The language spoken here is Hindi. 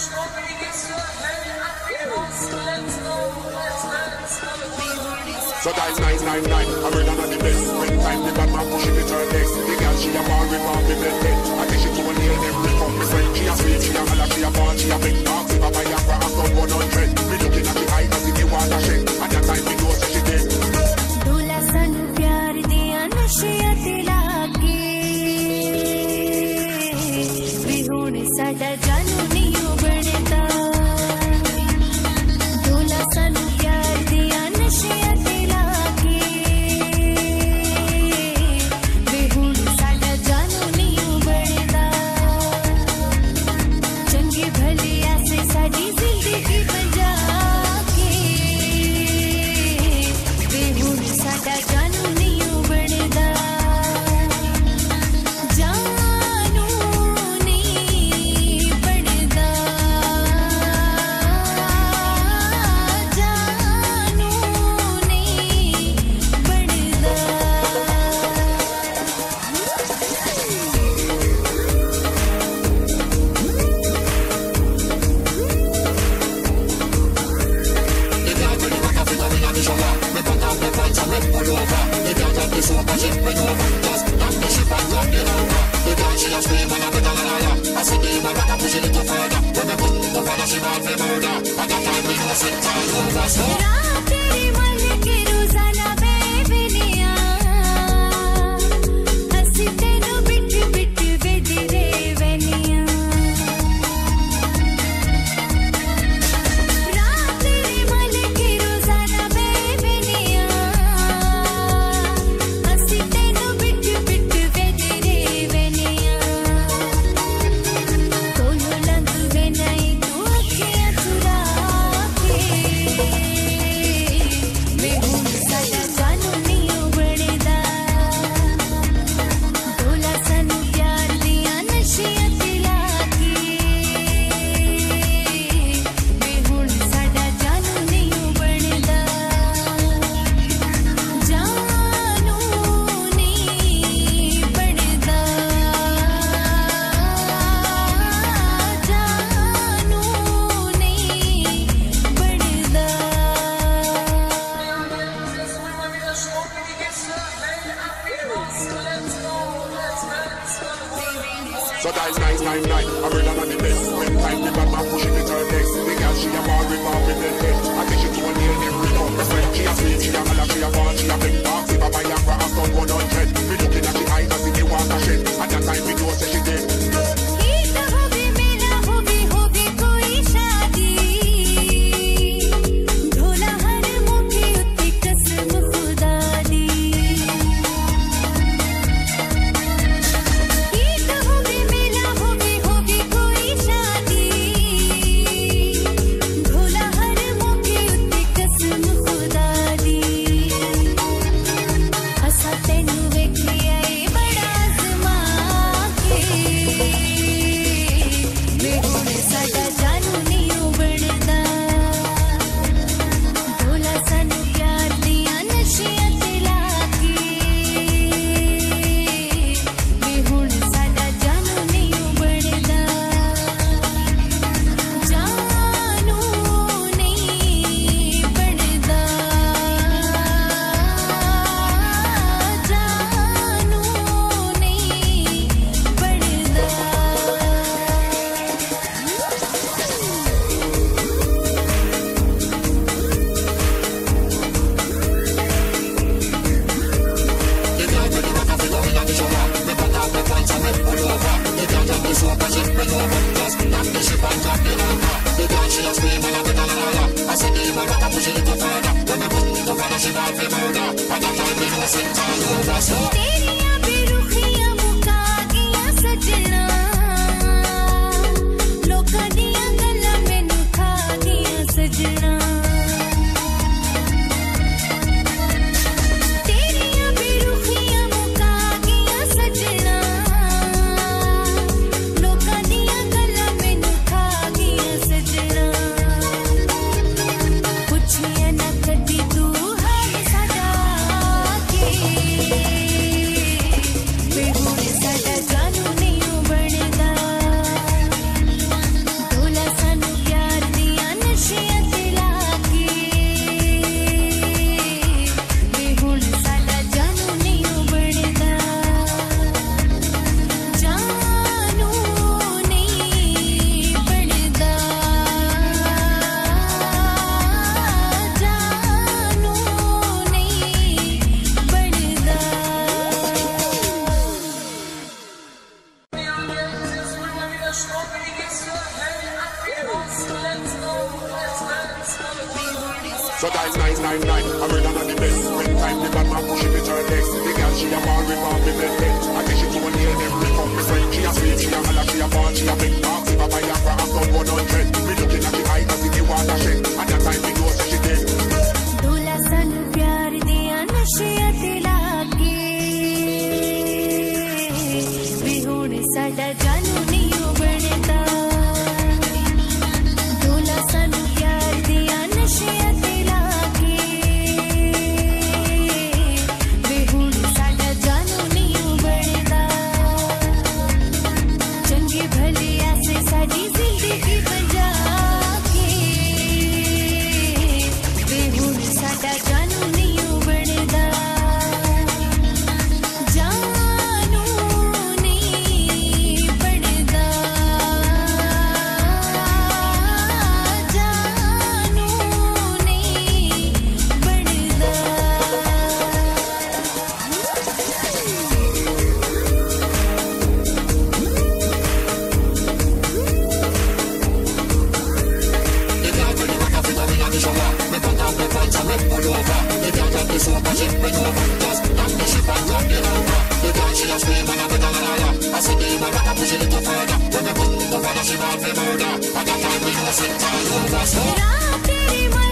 So dial 999, I'm ready on the best. When time the bad man pushing it to her next. The girl she a bar with my bed. I think she to a nail every come me friend. She a sweet, she a holla, she a born, she a big dog. If I buy a car, I'm done 100. Me looking at the eye as if you want a shake. At that time we know so she dead. दूल्हा सन प्यार दिया नशिया दिला के विहुण साडा जानू नहीं उबड़ता दूल्हा सन प्यार दिया नशिया दिला के विहुण साडा जानू नहीं उबड़ता चंगे भले ऐसे साडी जिंदगी बजा के विहुण साडा जानू नहीं उबड़दा जानू नहीं बढ़दा जानू नहीं बढ़दा रात तेरी मन के रोजाना बेबिनिया हंसी तेनू बिट बिट वेदी रे वेनिया रात तेरी मन के रोजाना बेबिनिया हंसी तेनू बिट बिट वेदी रे वेनिया कोलो लंग वे नहीं तू अखियां चुरा के विहुण साडा जानू नहीं उबड़दा दूल्हा सन प्यार दिया नशिया दिला के विहुण साडा जानू नहीं उबड़दा जानू नहीं बढ़दा जानू नहीं बढ़दा So dial 999, I'm ready on the best. When time the bad man pushing it to her next. The girl she a bar with my bed. I think she to a nail every come me friend. She a sweet, she a holla, she a born, she a big dog. If I buy a car, I'm done 100. Me looking at the eye as if you want a shake. At that time we know so she dead. गीत होगी मेरा होगी कोई शादी ढोला हर मुखी उत्ती कसम खुदा दी गीत होगी मेरा होगी कोई शादी ढोला हर मुखी उत्ती कसम खुदा दी असा तेनू वेखिया बड़ा आजमा के विहुण साडा जानू नहीं उबड़दा दूल्हा सन प्यार दिया नशिया दिला के विहुण साडा जानू नहीं उबड़दा जानू नहीं बढ़दा जानू नहीं बढ़दा तेरियां बेरुखियां मुका गियां सजना लोकां दियां गल्लां मैनू खा गियां सजना तेरियां बेरुखियां मुका गियां सजना लोकां दियां गल्लां मैनू खा गियां सजना पुछिया ना कदी तू हाल साडा के विहुण साडा जानू नहीं उबड़दा So dial 999, I'm ready on the best. When time the bad man pushing me to her next. The girl she a bar with bar with bed bed. I take she to a nail them rip up me friend. She a sweet, she a holla, she a born, she a big box. If I buy a car, I'm done 100. Me looking at the eye as if the water shed. At that time we know say she dead. दूल्हा सानू प्यार दिया नशिया ते लाके वे हुण साडा जानू नहीं उबड़दा दूल्हा सानू प्यार दिया नशिया ते लाके वे हुण साडा जानू नहीं उबड़दा चंगे भले ऐसे साडी जिंदगी बजा के वे हुण साडा जानू नहीं उबड़दा जानू नहीं पड़दा जानू नहीं पड़दा रात तेरी